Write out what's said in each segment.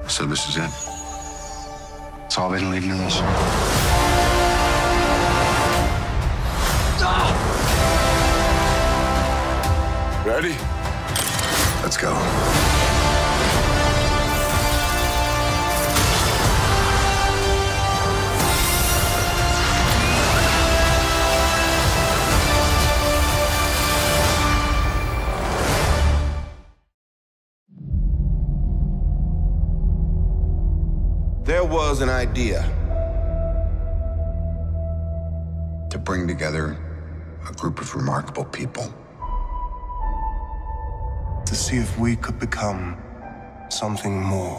So this is it. It's all been leading to this. Ready? Let's go. There was an idea To bring together a group of remarkable people. To see if we could become something more.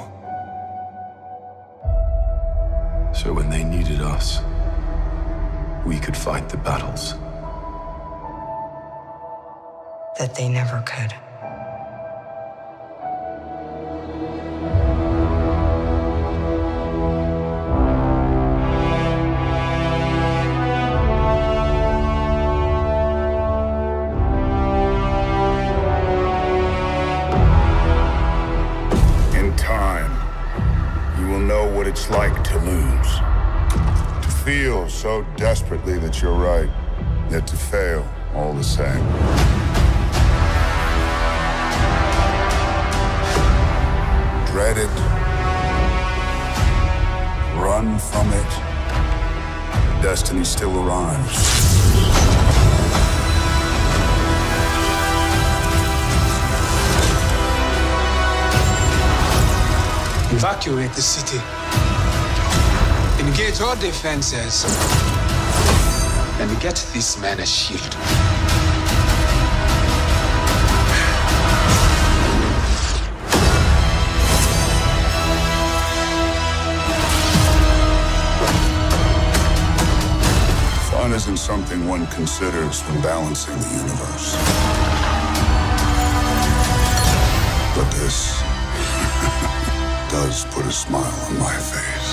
So when they needed us, we could fight the battles that they never could. In time, you will know what it's like to lose. To feel so desperately that you're right, yet to fail all the same. Dread it. Run from it. Destiny still arrives. Evacuate the city. Engage all defenses. And get this man a shield. Fun isn't something one considers when balancing the universe. But this does put a smile on my face.